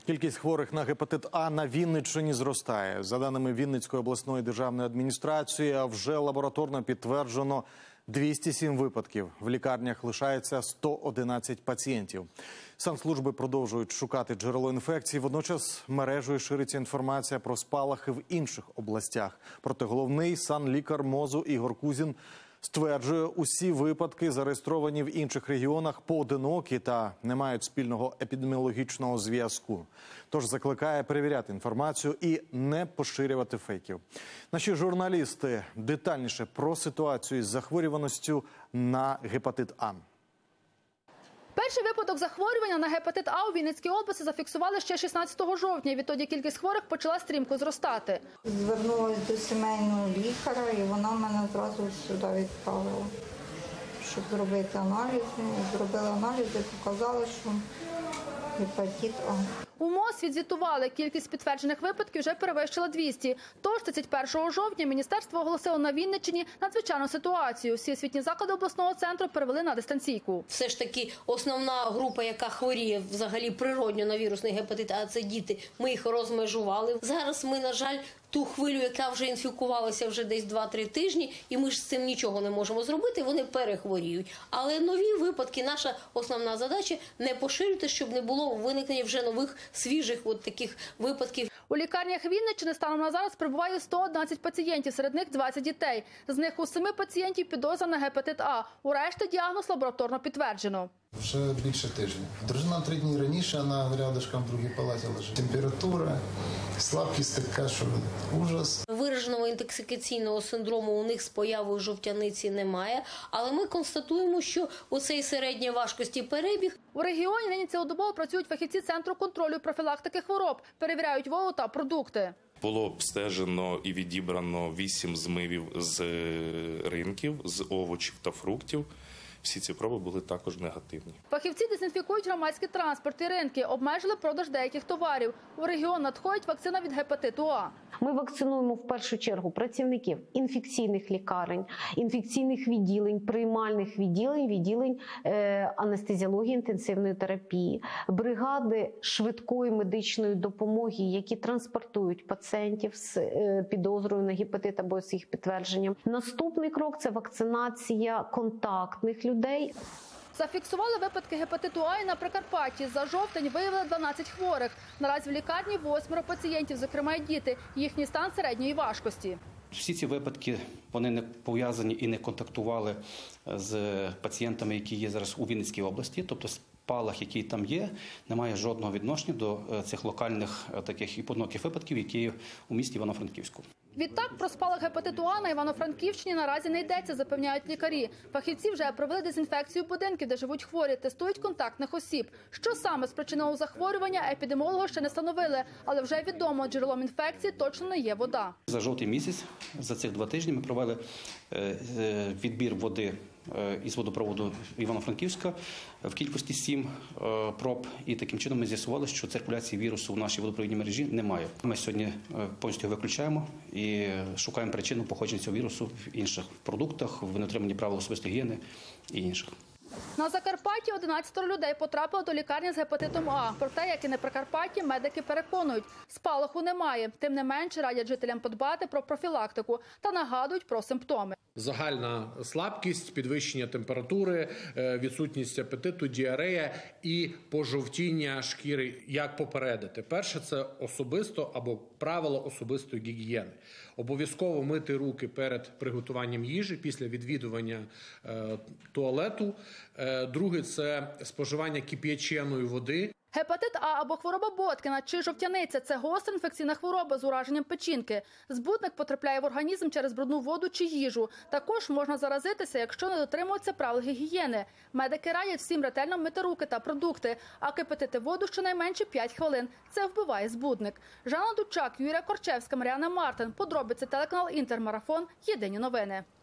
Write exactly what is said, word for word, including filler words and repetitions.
Кількість хворих на гепатит А на Вінниччині зростає. За даними Вінницької обласної державної адміністрації, вже лабораторно підтверджено двісті сім випадків. В лікарнях лишається сто одинадцять пацієнтів. Санслужби продовжують шукати джерело інфекції. Водночас мережею шириться інформація про спалахи в інших областях. Проте головний санлікар МОЗу Ігор Кузін стверджує, усі випадки, зареєстровані в інших регіонах, поодинокі та не мають спільного епідеміологічного зв'язку. Тож закликає перевіряти інформацію і не поширювати фейків. Наші журналісти детальніше про ситуацію із захворюваністю на гепатит А. Перший випадок захворювання на гепатит А у Вінницькій області зафіксували ще шістнадцятого жовтня. Відтоді кількість хворих почала стрімко зростати. Звернулася до сімейного лікаря, і вона мене одразу сюди відправила, щоб зробити аналізи. Зробили аналізи, показали, що гепатит А. У МОЗ відзвітували, кількість підтверджених випадків вже перевищила двісті. Тож тридцять першого жовтня міністерство оголосило на Вінниччині надзвичайну ситуацію. Всі освітні заклади обласного центру перевели на дистанційку. Все ж таки основна група, яка хворіє взагалі природньо на вірусний гепатит А, це діти. Ми їх розмежували. Зараз ми, на жаль, ту хвилю, яка вже інфікувалася вже десь два-три тижні, і ми ж з цим нічого не можемо зробити, вони перехворіють. Але нові випадки, наша основна задача – не поширювати, щоб не було виникнення вже нових свіжих от таких випадків. У лікарнях Вінниччини станом на зараз перебуває сто одинадцять пацієнтів, серед них двадцять дітей. З них у семи пацієнтів підозра на гепатит А. У решті діагноз лабораторно підтверджено. Вже більше тижня. Дружина три дні раніше, вона рядышком в другій палаті лежить. Температура, слабкість така, що ужас. Вираженого інтоксикаційного синдрому у них з появою жовтяниці немає, але ми констатуємо, що оцей середньої важкості перебіг. У регіоні нині цілодобово працюють фахівці Центру контролю і профілактики хвороб, перевіряють вагу та продукти. Було обстежено і відібрано вісім змивів з ринків, з овочів та фруктів. Всі ці проби були також негативні. Фахівці дезінфікують громадський транспорт і ринки, обмежили продаж деяких товарів. У регіон надходить вакцина від гепатиту А. Ми вакцинуємо в першу чергу працівників інфекційних лікарень, інфекційних відділень, приймальних відділень, відділень е, анестезіології, інтенсивної терапії, бригади швидкої медичної допомоги, які транспортують пацієнтів з е, підозрою на гепатит або з їх підтвердженням. Наступний крок – це вакцинація контактних людей. Зафіксували випадки гепатиту А і на Прикарпатті. За жовтень виявили дванадцять хворих. Наразі в лікарні восьмеро пацієнтів, зокрема й діти. Їхній стан середньої важкості. Всі ці випадки, вони не пов'язані і не контактували з пацієнтами, які є зараз у Вінницькій області. Тобто спалах, який там є, не має жодного відношення до цих локальних таких і поодиноких випадків, які є у місті Івано-Франківську. Відтак, про спалах гепатиту А на Івано-Франківщині наразі не йдеться, запевняють лікарі. Фахівці вже провели дезінфекцію будинків, де живуть хворі, тестують контактних осіб. Що саме спричинило захворювання, епідеміологи ще не встановили, але вже відомо, джерелом інфекції точно не є вода. За жовтий місяць, за цих два тижні, ми провели відбір води із водопроводу Івано-Франківська в кількості сім проб. І таким чином ми з'ясували, що циркуляції вірусу в нашій водопровідній мережі немає. Ми сьогодні повністю виключаємо і шукаємо причину походження цього вірусу в інших продуктах, в недотриманні правил особистої гігієни і інших. На Закарпатті одинадцять людей потрапило до лікарні з гепатитом А. Проте, як і на Прикарпатті, медики переконують, спалаху немає. Тим не менше, радять жителям подбати про профілактику та нагадують про симптоми. Загальна слабкість, підвищення температури, відсутність апетиту, діарея і пожовтіння шкіри. Як попередити? Перше – це особисто або правило особистої гігієни. Обов'язково мити руки перед приготуванням їжі, після відвідування е, туалету. Е, друге – це споживання кип'яченої води. Гепатит А або хвороба Боткіна чи жовтяниця – це гостра інфекційна хвороба з ураженням печінки. Збудник потрапляє в організм через брудну воду чи їжу. Також можна заразитися, якщо не дотримуються правил гігієни. Медики радять всім ретельно мити руки та продукти, а кипятити воду щонайменше п'ять хвилин. Це вбиває збудник. Жанна Дучак, Юрія Корчевська, Маріана Мартин. Подробиці телеканал Інтермарафон. Єдині новини.